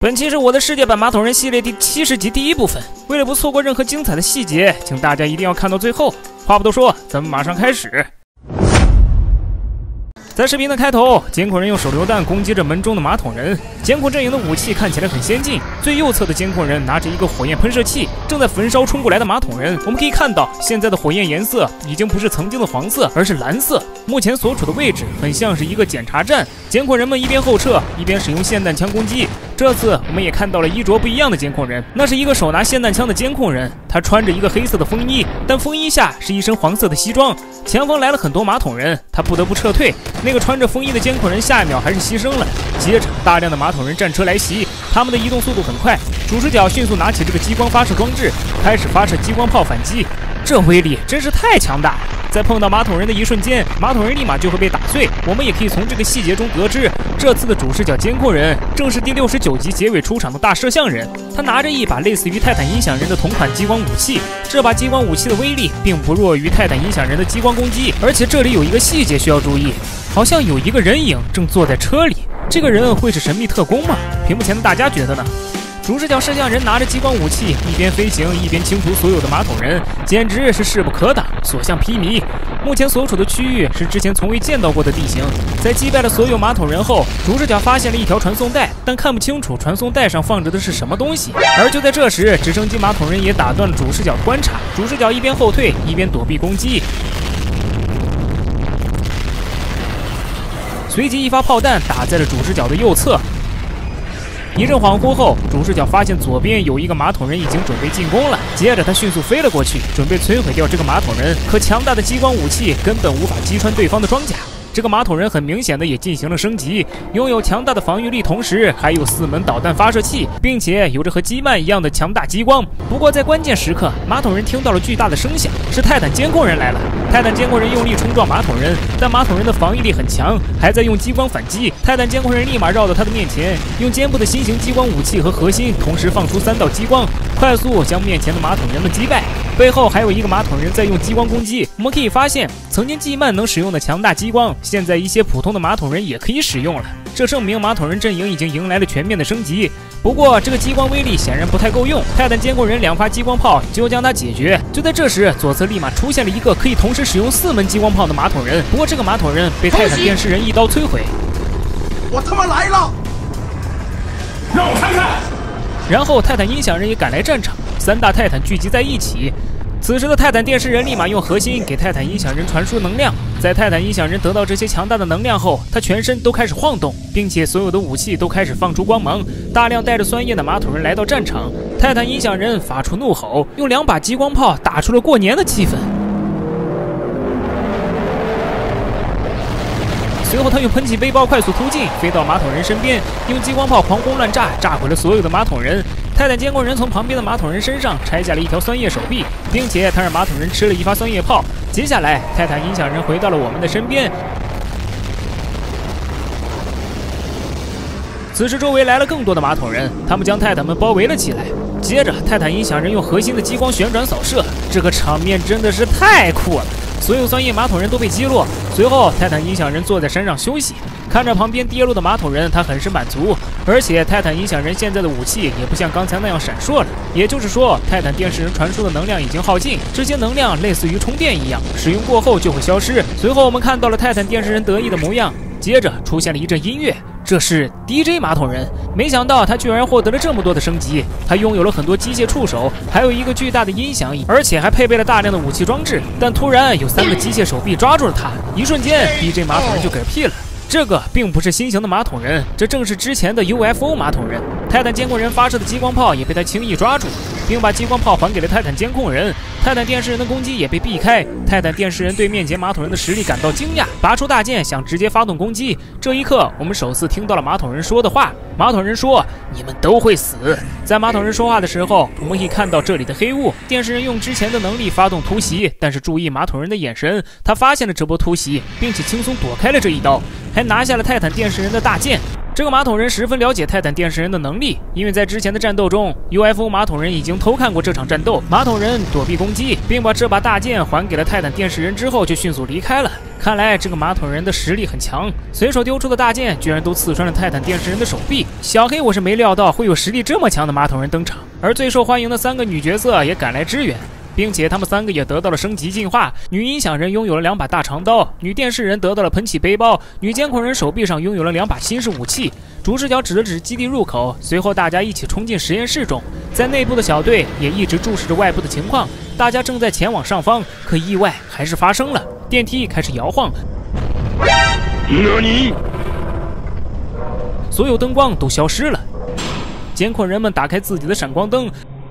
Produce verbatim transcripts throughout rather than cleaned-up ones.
本期是我的世界版马桶人系列第七十集第一部分，为了不错过任何精彩的细节，请大家一定要看到最后。话不多说，咱们马上开始。在视频的开头，监控人用手榴弹攻击着门中的马桶人。监控阵营的武器看起来很先进，最右侧的监控人拿着一个火焰喷射器，正在焚烧冲过来的马桶人。我们可以看到，现在的火焰颜色已经不是曾经的黄色，而是蓝色。目前所处的位置很像是一个检查站，监控人们一边后撤，一边使用霰弹枪攻击。这次我们也看到了衣着不一样的监控人，那是一个手拿霰弹枪的监控人，他穿着一个黑色的风衣，但风衣下是一身黄色的西装。前方来了很多马桶人，他不得不撤退。那个穿着风衣的监控人下一秒还是牺牲了。接着，大量的马桶人战车来袭，他们的移动速度很快。主视角迅速拿起这个激光发射装置，开始发射激光炮反击。这威力真是太强大了！在碰到马桶人的一瞬间，马桶人立马就会被打碎。我们也可以从这个细节中得知，这次的主视角监控人正是第六十九集结尾出场的大摄像人。他拿着一把类似于泰坦音响人的同款激光武器，这把激光武器的威力并不弱于泰坦音响人的激光攻击。而且这里有一个细节需要注意，好像有一个人影正坐在车里。这个人会是神秘特工吗？屏幕前的大家觉得呢？主视角摄像人拿着激光武器，一边飞行一边清除所有的马桶人，简直是势不可挡，所向披靡。目前所处的区域是之前从未见到过的地形。在击败了所有马桶人后，主视角发现了一条传送带，但看不清楚传送带上放着的是什么东西。而就在这时，直升机马桶人也打断了主视角的观察。主视角一边后退，一边躲避攻击。随即一发炮弹打在了主视角的右侧。一阵恍惚后，主视角发现左边有一个马桶人已经准备进攻了。接着他迅速飞了过去，准备摧毁掉这个马桶人。可强大的激光武器根本无法击穿对方的装甲。这个马桶人很明显的也进行了升级，拥有强大的防御力，同时还有四门导弹发射器，并且有着和基曼一样的强大激光。不过在关键时刻，马桶人听到了巨大的声响，是泰坦监控人来了。泰坦监控人用力冲撞马桶人，但马桶人的防御力很强，还在用激光反击。泰坦监控人立马绕到他的面前，用肩部的新型激光武器和核心同时放出三道激光，快速将面前的马桶人们击败。背后还有一个马桶人在用激光攻击。我们可以发现，曾经季曼能使用的强大激光，现在一些普通的马桶人也可以使用了。这证明马桶人阵营已经迎来了全面的升级。不过这个激光威力显然不太够用，泰坦监控人两发激光炮就将它解决。就在这时，左侧立马出现了一个可以同时使用四门激光炮的马桶人。不过这个马桶人被泰坦电视人一刀摧毁。 我他妈来了！让我看看。 然后泰坦音响人也赶来战场，三大泰坦聚集在一起。此时的泰坦电视人立马用核心给泰坦音响人传输能量。在泰坦音响人得到这些强大的能量后，他全身都开始晃动，并且所有的武器都开始放出光芒。大量带着酸液的马桶人来到战场，泰坦音响人发出怒吼，用两把激光炮打出了过年的气氛。随后他用喷气背包快速突进，飞到马桶人身边，用激光炮狂轰乱炸，炸毁了所有的马桶人。泰坦监控人从旁边的马桶人身上拆下了一条酸液手臂，并且他让马桶人吃了一发酸液炮。接下来泰坦音响人回到了我们的身边。此时周围来了更多的马桶人，他们将泰坦们包围了起来。接着泰坦音响人用核心的激光旋转扫射，这个场面真的是太酷了。所有酸液马桶人都被击落。随后泰坦音响人坐在山上休息，看着旁边跌落的马桶人，他很是满足。而且泰坦音响人现在的武器也不像刚才那样闪烁了，也就是说泰坦电视人传输的能量已经耗尽，这些能量类似于充电一样，使用过后就会消失。随后我们看到了泰坦电视人得意的模样，接着出现了一阵音乐，这是 D J 马桶人。没想到他居然获得了这么多的升级，他拥有了很多机械触手，还有一个巨大的音响，而且还配备了大量的武器装置。但突然有三个机械手臂抓住了他，一瞬间 D J 马桶人就嗝屁了。这个并不是新型的马桶人，这正是之前的 U F O 马桶人。泰坦监控人发射的激光炮也被他轻易抓住，并把激光炮还给了泰坦监控人。泰坦电视人的攻击也被避开。泰坦电视人对面前马桶人的实力感到惊讶，拔出大剑想直接发动攻击。这一刻，我们首次听到了马桶人说的话。马桶人说：“你们都会死。”在马桶人说话的时候，我们可以看到这里的黑雾。电视人用之前的能力发动突袭，但是注意马桶人的眼神，他发现了这波突袭，并且轻松躲开了这一刀，还拿下了泰坦电视人的大剑。 这个马桶人十分了解泰坦电视人的能力，因为在之前的战斗中 ，U F O 马桶人已经偷看过这场战斗。马桶人躲避攻击，并把这把大剑还给了泰坦电视人之后，就迅速离开了。看来这个马桶人的实力很强，随手丢出的大剑居然都刺穿了泰坦电视人的手臂。小黑我是没料到会有实力这么强的马桶人登场，而最受欢迎的三个女角色也赶来支援。并且他们三个也得到了升级进化，女音响人拥有了两把大长刀，女电视人得到了喷气背包，女监控人手臂上拥有了两把新式武器。主视角指了指基地入口，随后大家一起冲进实验室中，在内部的小队也一直注视着外部的情况。大家正在前往上方，可意外还是发生了，电梯开始摇晃，所有灯光都消失了。监控人们打开自己的闪光灯，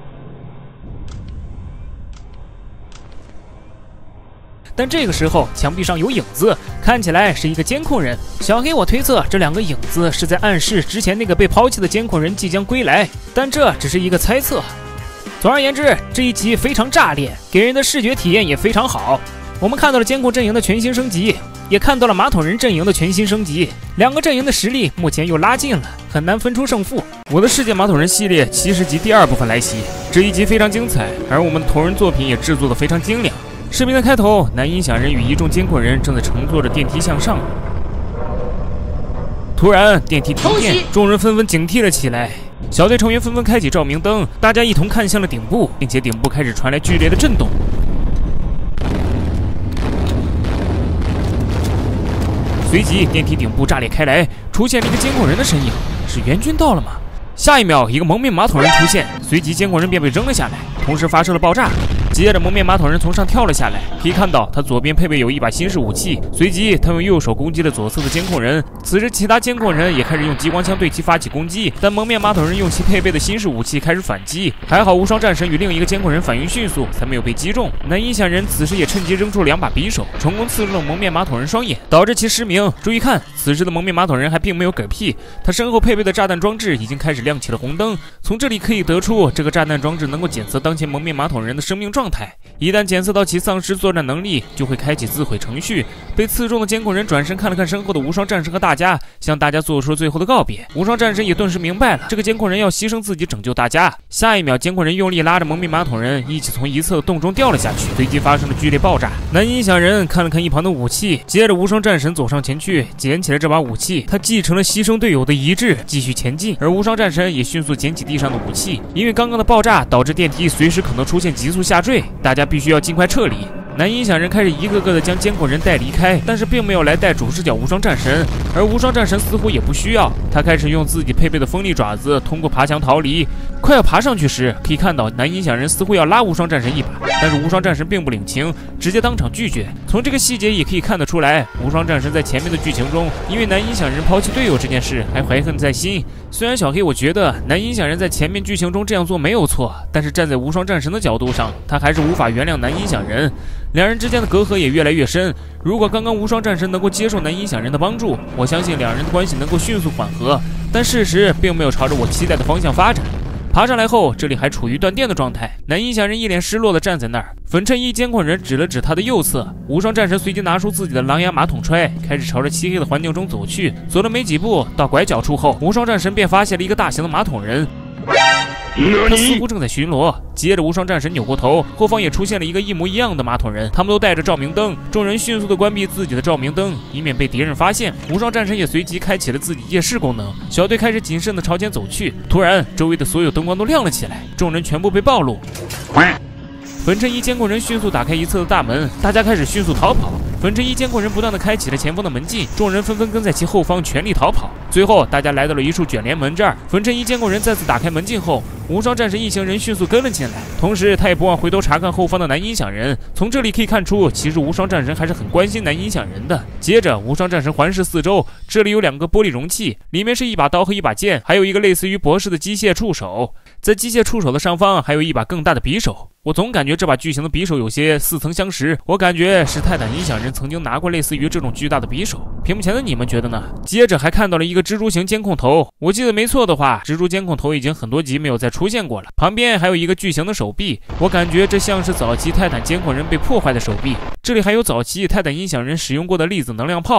但这个时候墙壁上有影子，看起来是一个监控人。小黑我推测这两个影子是在暗示之前那个被抛弃的监控人即将归来，但这只是一个猜测。总而言之，这一集非常炸裂，给人的视觉体验也非常好。我们看到了监控阵营的全新升级，也看到了马桶人阵营的全新升级，两个阵营的实力目前又拉近了，很难分出胜负。我的世界马桶人系列七十集第二部分来袭，这一集非常精彩，而我们的同人作品也制作得非常精良。视频的开头，男音响人与一众监控人正在乘坐着电梯向上。突然，电梯停电，众人纷纷警惕了起来。小队成员纷纷开启照明灯，大家一同看向了顶部，并且顶部开始传来剧烈的震动。随即，电梯顶部炸裂开来，出现了一个监控人的身影。是援军到了吗？下一秒，一个蒙面马桶人出现，随即监控人便被扔了下来，同时发生了爆炸。接着蒙面马桶人从上跳了下来，可以看到他左边配备有一把新式武器，随即他用右手攻击了左侧的监控人。此时其他监控人也开始用激光枪对其发起攻击，但蒙面马桶人用其配备的新式武器开始反击，还好无双战神与另一个监控人反应迅速，才没有被击中。男音响人此时也趁机扔出两把匕首，成功刺中了蒙面马桶人双眼，导致其失明。注意看，此时的蒙面马桶人还并没有嗝屁，他身后配备的炸弹装置已经开始亮起了红灯，从这里可以得出这个炸弹装置能够检测当前蒙面马桶人的生命状态，一旦检测到其丧失作战能力，就会开启自毁程序。被刺中的监控人转身看了看身后的无双战神和大家，向大家做出了最后的告别。无双战神也顿时明白了，这个监控人要牺牲自己拯救大家。下一秒，监控人用力拉着蒙面马桶人一起从一侧的洞中掉了下去，随即发生了剧烈爆炸。男音响人看了看一旁的武器，接着无双战神走上前去捡起了这把武器，他继承了牺牲队友的遗志，继续前进。而无双战神也迅速捡起地上的武器，因为刚刚的爆炸导致电梯随时可能出现急速下坠，大家必须要尽快撤离。男音响人开始一个个的将监控人带离开，但是并没有来带主视角无双战神，而无双战神似乎也不需要，他开始用自己配备的锋利爪子通过爬墙逃离。快要爬上去时，可以看到男音响人似乎要拉无双战神一把，但是无双战神并不领情，直接当场拒绝。从这个细节也可以看得出来，无双战神在前面的剧情中，因为男音响人抛弃队友这件事还怀恨在心。虽然小黑我觉得男音响人在前面剧情中这样做没有错，但是站在无双战神的角度上，他还是无法原谅男音响人。两人之间的隔阂也越来越深。如果刚刚无双战神能够接受男音响人的帮助，我相信两人的关系能够迅速缓和。但事实并没有朝着我期待的方向发展。爬上来后，这里还处于断电的状态。男音响人一脸失落地站在那儿，粉衬衣监控人指了指他的右侧。无双战神随即拿出自己的狼牙马桶揣，开始朝着漆黑的环境中走去。走了没几步，到拐角处后，无双战神便发现了一个大型的马桶人。他似乎正在巡逻，接着无双战神扭过头，后方也出现了一个一模一样的马桶人，他们都带着照明灯。众人迅速地关闭自己的照明灯，以免被敌人发现。无双战神也随即开启了自己夜视功能，小队开始谨慎地朝前走去。突然，周围的所有灯光都亮了起来，众人全部被暴露。粉衬衣监控人迅速打开一侧的大门，大家开始迅速逃跑。粉衬衣监控人不断地开启了前方的门禁，众人纷纷跟在其后方全力逃跑。最后，大家来到了一处卷帘门这儿。粉衬衣监控人再次打开门禁后，无双战神一行人迅速跟了进来，同时他也不忘回头查看后方的男音响人。从这里可以看出，其实无双战神还是很关心男音响人的。接着，无双战神环视四周，这里有两个玻璃容器，里面是一把刀和一把剑，还有一个类似于博士的机械触手。在机械触手的上方还有一把更大的匕首。我总感觉这把巨型的匕首有些似曾相识，我感觉是泰坦音响人曾经拿过类似于这种巨大的匕首。屏幕前的你们觉得呢？接着还看到了一个蜘蛛型监控头，我记得没错的话，蜘蛛监控头已经很多集没有再出现过了。旁边还有一个巨型的手臂，我感觉这像是早期泰坦监控人被破坏的手臂。这里还有早期泰坦音响人使用过的粒子能量炮。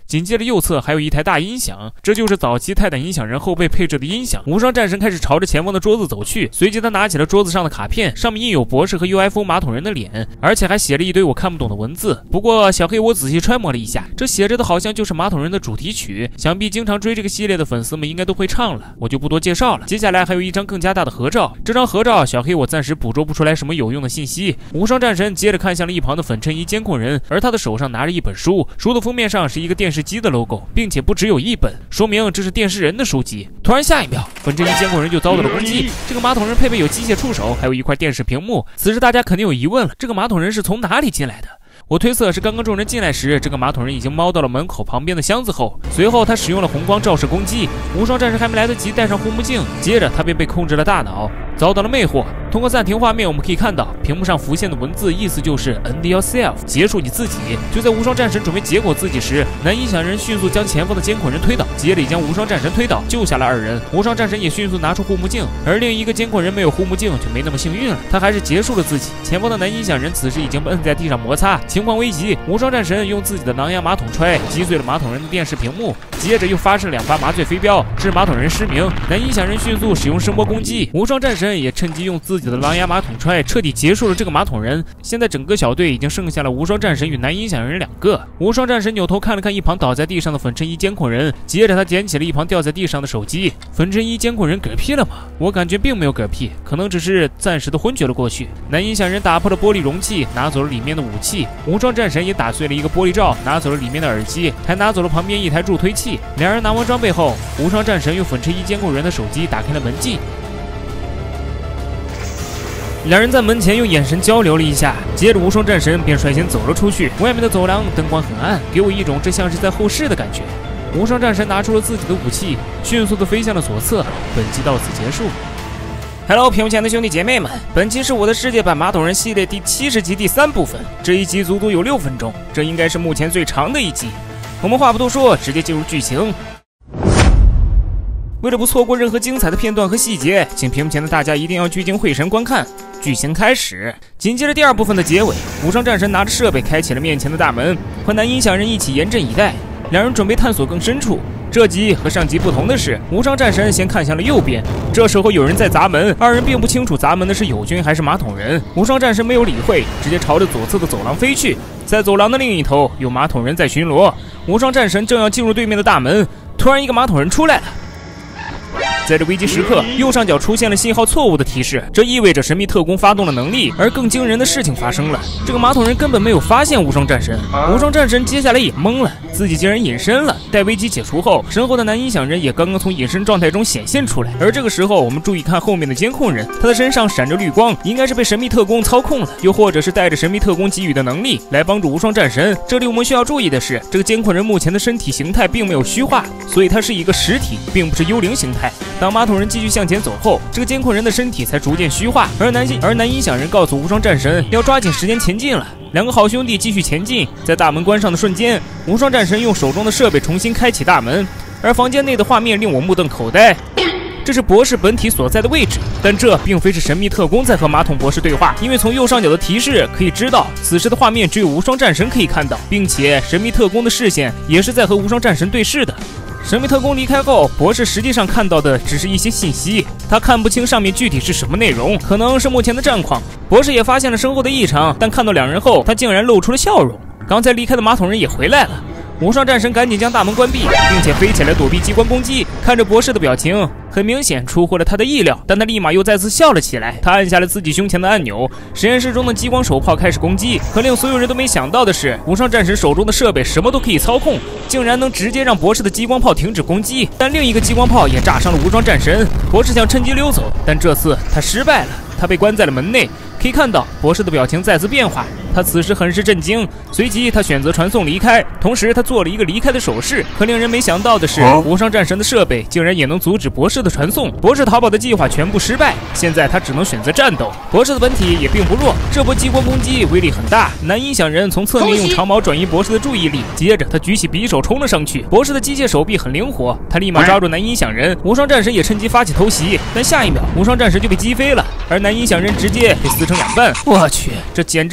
紧接着右侧还有一台大音响，这就是早期泰坦音响人后背配置的音响。无双战神开始朝着前方的桌子走去，随即他拿起了桌子上的卡片，上面印有博士和 U F O 马桶人的脸，而且还写了一堆我看不懂的文字。不过小黑我仔细揣摩了一下，这写着的好像就是马桶人的主题曲，想必经常追这个系列的粉丝们应该都会唱了，我就不多介绍了。接下来还有一张更加大的合照，这张合照小黑我暂时捕捉不出来什么有用的信息。无双战神接着看向了一旁的粉衬衣监控人，而他的手上拿着一本书，书的封面上是一个电视机的 logo， 并且不只有一本，说明这是电视人的书籍。突然下一秒，粉衬衣监控人就遭到了攻击，这个马桶人配备有机械触手，还有一块电视屏幕。此时大家肯定有疑问了，这个马桶人是从哪里进来的？我推测是刚刚众人进来时，这个马桶人已经猫到了门口旁边的箱子后，随后他使用了红光照射攻击，无双战士还没来得及戴上护目镜，接着他便被控制了大脑，遭到了魅惑。通过暂停画面，我们可以看到屏幕上浮现的文字，意思就是 end yourself， 结束你自己。就在无双战神准备结果自己时，男音响人迅速将前方的监控人推倒，接着也将无双战神推倒，救下了二人。无双战神也迅速拿出护目镜，而另一个监控人没有护目镜就没那么幸运了，他还是结束了自己。前方的男音响人此时已经被摁在地上摩擦，情况危急。无双战神用自己的狼牙马桶踹击碎了马桶人的电视屏幕，接着又发射两发麻醉飞镖，致马桶人失明。男音响人迅速使用声波攻击，无双战神也趁机用自己的狼牙马桶踹彻底结束了这个马桶人。现在整个小队已经剩下了无双战神与男音响人两个。无双战神扭头看了看一旁倒在地上的粉衬衣监控人，接着他捡起了一旁掉在地上的手机。粉衬衣监控人嗝屁了吗？我感觉并没有嗝屁，可能只是暂时的昏厥了过去。男音响人打破了玻璃容器，拿走了里面的武器。无双战神也打碎了一个玻璃罩，拿走了里面的耳机，还拿走了旁边一台助推器。两人拿完装备后，无双战神用粉衬衣监控人的手机打开了门禁。两人在门前用眼神交流了一下，接着无双战神便率先走了出去。外面的走廊灯光很暗，给我一种这像是在后室的感觉。无双战神拿出了自己的武器，迅速的飞向了左侧。本集到此结束。Hello， 屏幕前的兄弟姐妹们，本期是我的世界版马桶人系列第七十集第三部分，这一集足足有六分钟，这应该是目前最长的一集。我们话不多说，直接进入剧情。为了不错过任何精彩的片段和细节，请屏幕前的大家一定要聚精会神观看。剧情开始，紧接着第二部分的结尾，无双战神拿着设备开启了面前的大门，和男音响人一起严阵以待。两人准备探索更深处。这集和上集不同的是，无双战神先看向了右边，这时候有人在砸门，二人并不清楚砸门的是友军还是马桶人。无双战神没有理会，直接朝着左侧的走廊飞去。在走廊的另一头，有马桶人在巡逻。无双战神正要进入对面的大门，突然一个马桶人出来了。在这危机时刻，右上角出现了信号错误的提示，这意味着神秘特工发动了能力。而更惊人的事情发生了，这个马桶人根本没有发现无双战神。无双战神接下来也懵了，自己竟然隐身了。待危机解除后，身后的男音响人也刚刚从隐身状态中显现出来。而这个时候，我们注意看后面的监控人，他的身上闪着绿光，应该是被神秘特工操控了，又或者是带着神秘特工给予的能力来帮助无双战神。这里我们需要注意的是，这个监控人目前的身体形态并没有虚化，所以它是一个实体，并不是幽灵形态。当马桶人继续向前走后，这个监控人的身体才逐渐虚化，而男而男音响人告诉无双战神要抓紧时间前进了。两个好兄弟继续前进，在大门关上的瞬间，无双战神用手中的设备重新开启大门，而房间内的画面令我目瞪口呆。这是博士本体所在的位置，但这并非是神秘特工在和马桶博士对话，因为从右上角的提示可以知道，此时的画面只有无双战神可以看到，并且神秘特工的视线也是在和无双战神对视的。神秘特工离开后，博士实际上看到的只是一些信息，他看不清上面具体是什么内容，可能是目前的战况。博士也发现了身后的异常，但看到两人后，他竟然露出了笑容。刚才离开的马桶人也回来了。无双战神赶紧将大门关闭，并且飞起来躲避机关攻击。看着博士的表情，很明显出乎了他的意料，但他立马又再次笑了起来。他按下了自己胸前的按钮，实验室中的激光手炮开始攻击。可令所有人都没想到的是，无双战神手中的设备什么都可以操控，竟然能直接让博士的激光炮停止攻击。但另一个激光炮也炸伤了无双战神。博士想趁机溜走，但这次他失败了，他被关在了门内。可以看到博士的表情再次变化，他此时很是震惊，随即他选择传送离开，同时他做了一个离开的手势。可令人没想到的是，无双战神的设备竟然也能阻止博士的传送，博士逃跑的计划全部失败，现在他只能选择战斗。博士的本体也并不弱，这波激光攻击威力很大。男音响人从侧面用长矛转移博士的注意力，接着他举起匕首冲了上去。博士的机械手臂很灵活，他立马抓住男音响人。无双战神也趁机发起偷袭，但下一秒无双战神就被击飞了，而男音响人直接被撕成两半。我去，这简直不能忍呐！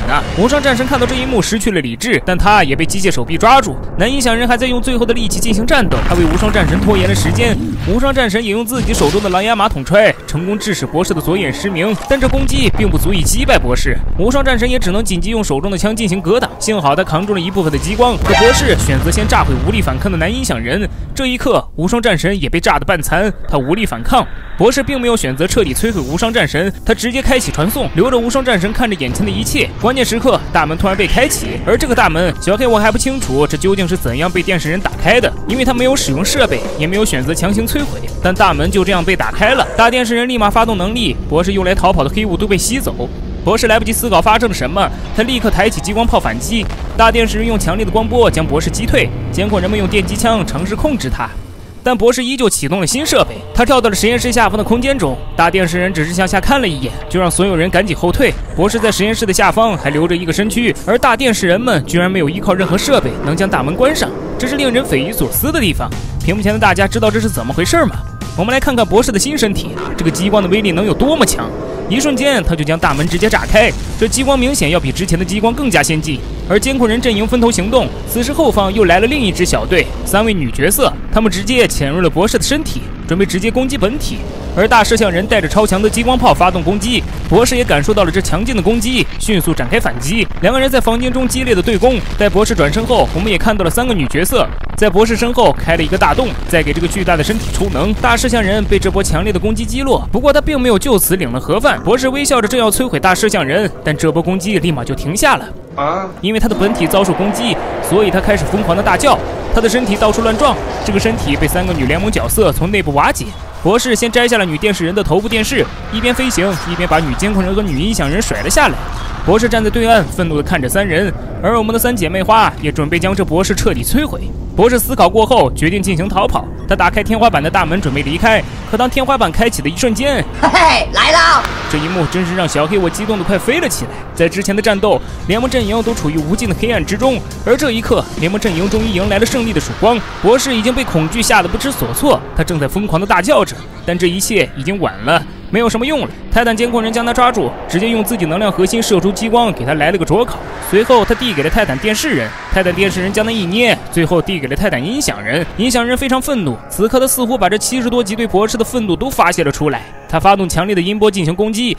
呢。无双战神看到这一幕失去了理智，但他也被机械手臂抓住。男音响人还在用最后的力气进行战斗，他为无双战神拖延了时间。无双战神也用自己手中的狼牙马桶踹成功致使博士的左眼失明，但这攻击并不足以击败博士。无双战神也只能紧急用手中的枪进行格挡，幸好他扛住了一部分的激光，可博士选择先炸毁无力反抗的男音响人。这一刻，无双战神也被炸得半残，他无力反抗。博士并没有选择彻底摧毁无双战神，他直接开启传送，留着无双战神看着眼前的一切。关键时刻，大门突然被开启，而这个大门，小黑我还不清楚这究竟是怎样被电视人打开的，因为他没有使用设备，也没有选择强行摧毁，但大门就这样被打开了。大电视人立马发动能力，博士用来逃跑的黑雾都被吸走。博士来不及思考发生了什么，他立刻抬起激光炮反击。大电视人用强烈的光波将博士击退，监控人们用电击枪尝试控制他。但博士依旧启动了新设备，他跳到了实验室下方的空间中。大电视人只是向下看了一眼，就让所有人赶紧后退。博士在实验室的下方还留着一个身躯，而大电视人们居然没有依靠任何设备能将大门关上，这是令人匪夷所思的地方。屏幕前的大家知道这是怎么回事吗？我们来看看博士的新身体，这个激光的威力能有多么强？一瞬间，他就将大门直接炸开。这激光明显要比之前的激光更加先进。而监控人阵营分头行动，此时后方又来了另一支小队，三位女角色，她们直接潜入了博士的身体，准备直接攻击本体。而大摄像人带着超强的激光炮发动攻击，博士也感受到了这强劲的攻击，迅速展开反击。两个人在房间中激烈的对攻。在博士转身后，我们也看到了三个女角色在博士身后开了一个大洞，再给这个巨大的身体充能。大摄像人被这波强烈的攻击击落，不过他并没有就此领了盒饭。博士微笑着正要摧毁大摄像人，但这波攻击立马就停下了。啊！因为他的本体遭受攻击，所以他开始疯狂的大叫，他的身体到处乱撞，这个身体被三个女联盟角色从内部瓦解。博士先摘下了女电视人的头部电视，一边飞行一边把女监控人和女音响人甩了下来。博士站在对岸，愤怒地看着三人，而我们的三姐妹花也准备将这博士彻底摧毁。博士思考过后，决定进行逃跑。他打开天花板的大门，准备离开。可当天花板开启的一瞬间， 嘿嘿，来了！ 这一幕真是让小黑我激动得快飞了起来。在之前的战斗，联盟阵营都处于无尽的黑暗之中，而这一刻，联盟阵营终于迎来了胜利的曙光。博士已经被恐惧吓得不知所措，他正在疯狂地大叫着，但这一切已经晚了。没有什么用了，泰坦监控人将他抓住，直接用自己能量核心射出激光，给他来了个灼烤。随后他递给了泰坦电视人，泰坦电视人将他一捏，最后递给了泰坦音响人。音响人非常愤怒，此刻他似乎把这七十多集对博士的愤怒都发泄了出来。他发动强烈的音波进行攻击。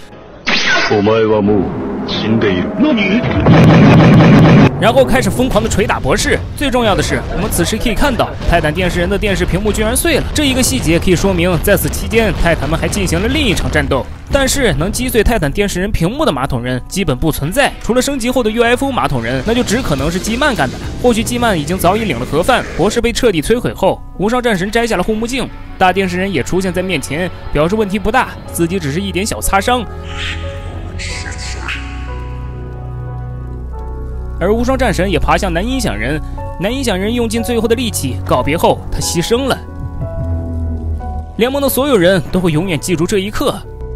然后开始疯狂的捶打博士。最重要的是，我们此时可以看到泰坦电视人的电视屏幕居然碎了。这一个细节可以说明，在此期间，泰坦们还进行了另一场战斗。但是能击碎泰坦电视人屏幕的马桶人基本不存在，除了升级后的 U F O 马桶人，那就只可能是基曼干的了。或许基曼已经早已领了盒饭。博士被彻底摧毁后，无双战神摘下了护目镜，大电视人也出现在面前，表示问题不大，自己只是一点小擦伤。而无双战神也爬向男音响人，男音响人用尽最后的力气告别后，他牺牲了。联盟的所有人都会永远记住这一刻。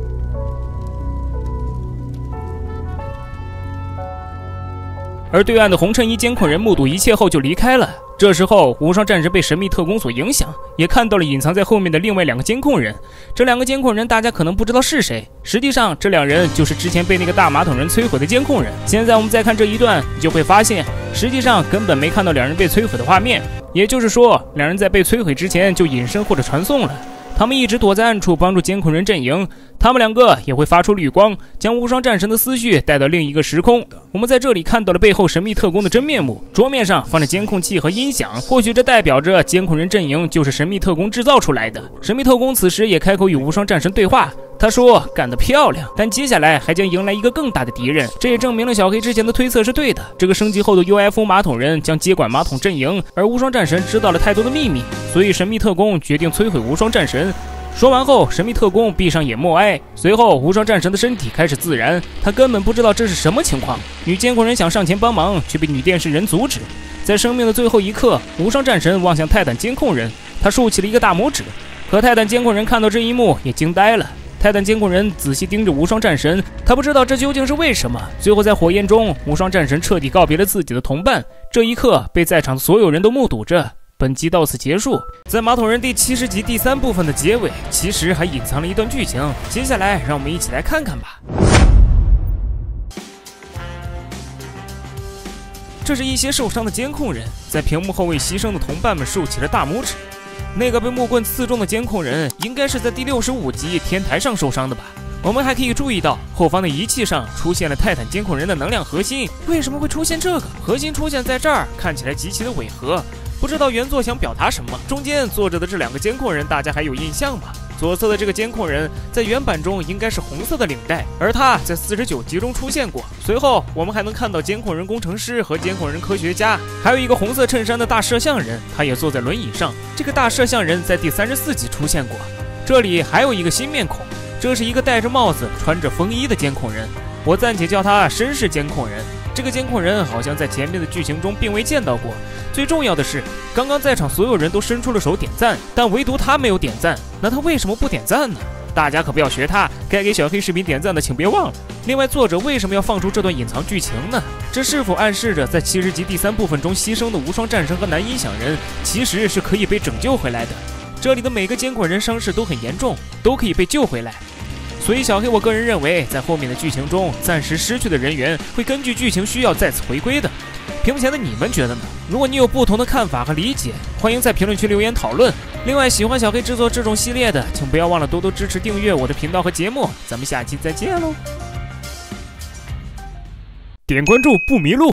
而对岸的红衬衣监控人目睹一切后就离开了。这时候，无双战神被神秘特工所影响，也看到了隐藏在后面的另外两个监控人。这两个监控人大家可能不知道是谁，实际上这两人就是之前被那个大马桶人摧毁的监控人。现在我们再看这一段，你就会发现，实际上根本没看到两人被摧毁的画面，也就是说，两人在被摧毁之前就隐身或者传送了。他们一直躲在暗处帮助监控人阵营，他们两个也会发出绿光，将无双战神的思绪带到另一个时空。我们在这里看到了背后神秘特工的真面目，桌面上放着监控器和音响，或许这代表着监控人阵营就是神秘特工制造出来的。神秘特工此时也开口与无双战神对话，他说干得漂亮，但接下来还将迎来一个更大的敌人。这也证明了小黑之前的推测是对的，这个升级后的 U F O 马桶人将接管马桶阵营，而无双战神知道了太多的秘密，所以神秘特工决定摧毁无双战神。说完后，神秘特工闭上眼默哀，随后无双战神的身体开始自燃，他根本不知道这是什么情况。女监控人想上前帮忙，却被女电视人阻止。在生命的最后一刻，无双战神望向泰坦监控人，他竖起了一个大拇指。可泰坦监控人看到这一幕也惊呆了。泰坦监控人仔细盯着无双战神，他不知道这究竟是为什么。最后在火焰中，无双战神彻底告别了自己的同伴，这一刻被在场的所有人都目睹着。本集到此结束。在马桶人第七十集第三部分的结尾，其实还隐藏了一段剧情，接下来让我们一起来看看吧。 这是一些受伤的监控人在屏幕后为牺牲的同伴们竖起了大拇指。那个被木棍刺中的监控人应该是在第六十五集天台上受伤的吧。我们还可以注意到后方的仪器上出现了泰坦监控人的能量核心。为什么会出现这个核心出现在这儿，看起来极其的违和，不知道原作想表达什么。中间坐着的这两个监控人大家还有印象吗？左侧的这个监控人在原版中应该是红色的领带，而他在四十九集中出现过。随后我们还能看到监控人工程师和监控人科学家，还有一个红色衬衫的大摄像人，他也坐在轮椅上。这个大摄像人在第三十四集出现过。这里还有一个新面孔，这是一个戴着帽子穿着风衣的监控人，我暂且叫他绅士监控人。这个监控人好像在前面的剧情中并未见到过。最重要的是，刚刚在场所有人都伸出了手点赞，但唯独他没有点赞。那他为什么不点赞呢？大家可不要学他，该给小黑视频点赞的请别忘了。另外，作者为什么要放出这段隐藏剧情呢？这是否暗示着在七十集第三部分中牺牲的无双战神和男音响人其实是可以被拯救回来的？这里的每个监控人伤势都很严重，都可以被救回来。所以小黑我个人认为，在后面的剧情中暂时失去的人员会根据剧情需要再次回归的。屏幕前的你们觉得呢？如果你有不同的看法和理解，欢迎在评论区留言讨论。另外，喜欢小黑制作这种系列的，请不要忘了多多支持订阅我的频道和节目。咱们下期再见喽！点关注不迷路。